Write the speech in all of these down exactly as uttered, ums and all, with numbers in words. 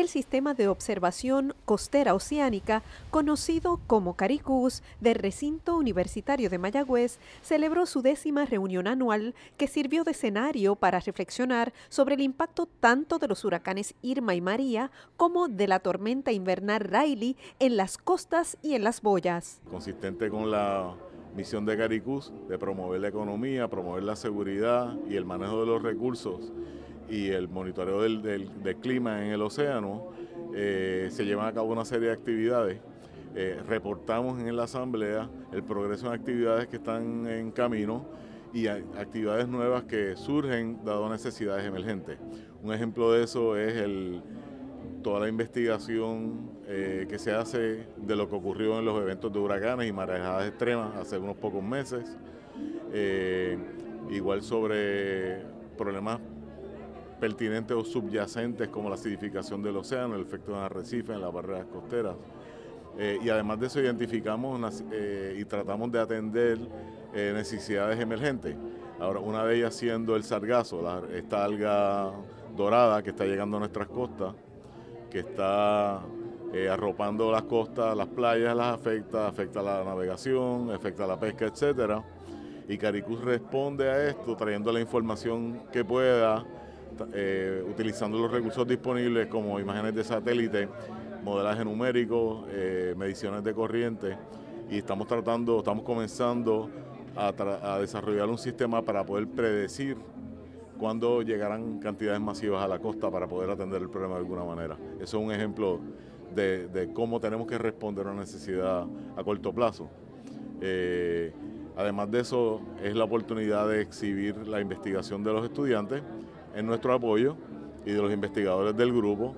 el Sistema de Observación Costera Oceánica, conocido como CARICUS, del Recinto Universitario de Mayagüez, celebró su décima reunión anual que sirvió de escenario para reflexionar sobre el impacto tanto de los huracanes Irma y María como de la tormenta invernal Riley en las costas y en las boyas. Consistente con la misión de CARICUS de promover la economía, promover la seguridad y el manejo de los recursos y el monitoreo del, del, del clima en el océano, eh, se llevan a cabo una serie de actividades. Eh, reportamos en la asamblea el progreso en actividades que están en camino y actividades nuevas que surgen dado necesidades emergentes. Un ejemplo de eso es el, toda la investigación eh, que se hace de lo que ocurrió en los eventos de huracanes y marejadas extremas hace unos pocos meses. Eh, igual sobre problemas pertinentes o subyacentes como la acidificación del océano, el efecto en arrecifes, en las barreras costeras. Eh, y además de eso identificamos eh, y tratamos de atender eh, necesidades emergentes. Ahora, una de ellas siendo el sargazo, la, esta alga dorada que está llegando a nuestras costas, que está eh, arropando las costas, las playas las afecta, afecta la navegación, afecta la pesca, etcétera. Y CARICUS responde a esto trayendo la información que pueda, eh, utilizando los recursos disponibles como imágenes de satélite, modelaje numérico, eh, mediciones de corriente, y estamos tratando, estamos comenzando a, a desarrollar un sistema para poder predecir cuándo llegarán cantidades masivas a la costa para poder atender el problema de alguna manera. Eso es un ejemplo de, de cómo tenemos que responder a una necesidad a corto plazo. Eh, además de eso, es la oportunidad de exhibir la investigación de los estudiantes en nuestro apoyo y de los investigadores del grupo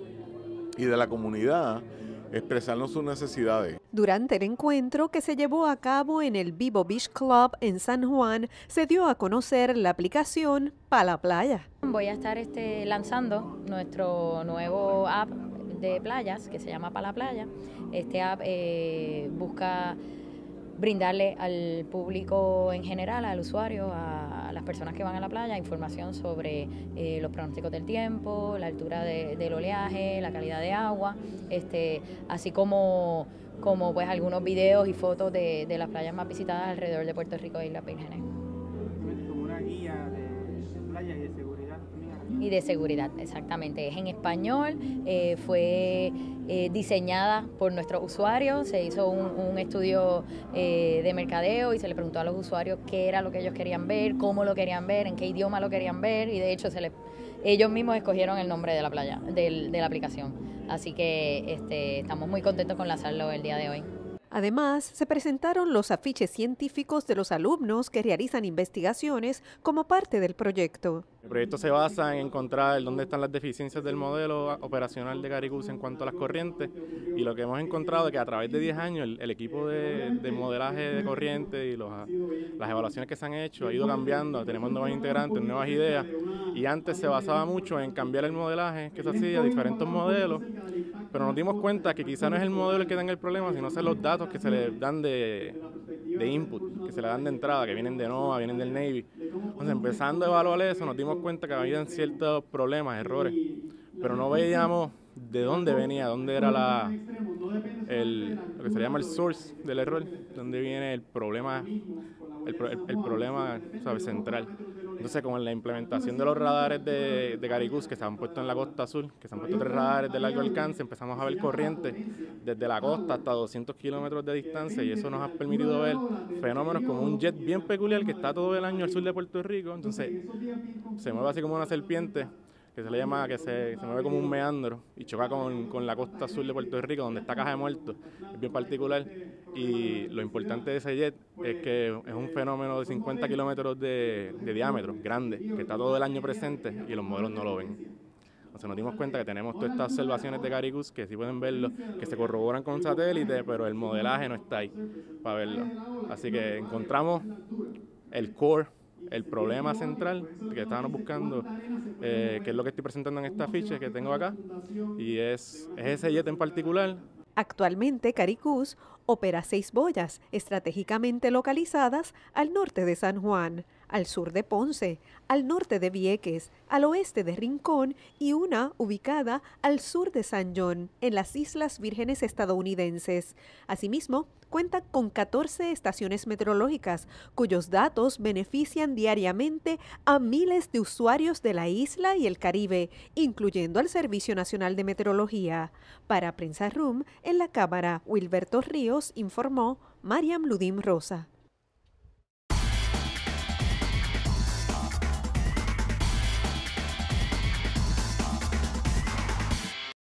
y de la comunidad, expresarnos sus necesidades. Durante el encuentro que se llevó a cabo en el Vivo Beach Club en San Juan, se dio a conocer la aplicación Pa' la Playa. Voy a estar este, lanzando nuestro nuevo app de playas que se llama Pa' la Playa. Este app eh, busca brindarle al público en general, al usuario, a, a las personas que van a la playa, información sobre eh, los pronósticos del tiempo, la altura de, del oleaje, la calidad de agua, este, así como, como pues algunos videos y fotos de, de las playas más visitadas alrededor de Puerto Rico y Islas Vírgenes. Como una guía de playa y de seguridad. Y de seguridad, exactamente. Es en español, eh, fue eh, diseñada por nuestros usuarios, se hizo un, un estudio eh, de mercadeo y se le preguntó a los usuarios qué era lo que ellos querían ver, cómo lo querían ver, en qué idioma lo querían ver, y de hecho se les, ellos mismos escogieron el nombre de la playa, del, de la aplicación. Así que este, estamos muy contentos con lanzarlo el día de hoy. Además, se presentaron los afiches científicos de los alumnos que realizan investigaciones como parte del proyecto. El proyecto se basa en encontrar dónde están las deficiencias del modelo operacional de CARICUS en cuanto a las corrientes, y lo que hemos encontrado es que a través de diez años el, el equipo de, de modelaje de corriente y los, las evaluaciones que se han hecho ha ido cambiando, tenemos nuevos integrantes, nuevas ideas, y antes se basaba mucho en cambiar el modelaje que se hacía, diferentes modelos, pero nos dimos cuenta que quizá no es el modelo el que tenga el problema, sino son los datos que se le dan de, de input, que se le dan de entrada, que vienen de NOAA, vienen del Navy. Entonces, empezando a evaluar eso, nos dimos cuenta que había ciertos problemas, errores, pero no veíamos de dónde venía, dónde era la, el, lo que se llama el source del error, dónde viene el problema, el, el, el problema, ¿sabes?, central. Entonces, con la implementación de los radares de, de CARICUS que se han puesto en la costa sur, que se han puesto tres radares de largo alcance, empezamos a ver corrientes desde la costa hasta doscientos kilómetros de distancia, y eso nos ha permitido ver fenómenos como un jet bien peculiar que está todo el año al sur de Puerto Rico. Entonces, se mueve así como una serpiente, que se le llama, que se, se mueve como un meandro y choca con, con la costa sur de Puerto Rico, donde está Caja de Muertos, es bien particular. Y lo importante de ese jet es que es un fenómeno de cincuenta kilómetros de, de diámetro, grande, que está todo el año presente y los modelos no lo ven. Entonces nos dimos cuenta que tenemos todas estas observaciones de CARICUS que sí pueden verlo, que se corroboran con satélite, pero el modelaje no está ahí para verlo. Así que encontramos el core, el problema central que estábamos buscando, eh, que es lo que estoy presentando en esta ficha que tengo acá, y es, es ese jet en particular. Actualmente, CARICUS opera seis boyas estratégicamente localizadas al norte de San Juan. al sur de Ponce, al norte de Vieques, al oeste de Rincón y una ubicada al sur de San John, en las Islas Vírgenes estadounidenses. Asimismo, cuenta con catorce estaciones meteorológicas, cuyos datos benefician diariamente a miles de usuarios de la isla y el Caribe, incluyendo al Servicio Nacional de Meteorología. Para Prensa Room, en la Cámara, Wilberto Ríos informó Mariam Ludim Rosa.